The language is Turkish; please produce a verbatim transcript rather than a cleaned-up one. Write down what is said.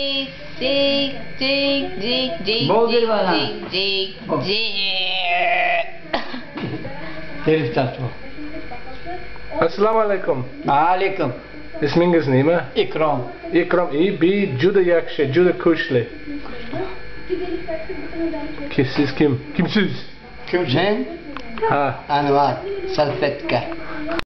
Jig, jig, jig, jig, Boldir bana. jig, jig, Bol. jig. Herif tatlı. Assalamu alaikum. Aleyküm. İsminiz ne mi? İkram. İkram iyi bir juda yakşı, juda kuşlu. Ki siz kim? Kimsiz? Kim sen? Ha. Anvar. Salfetka.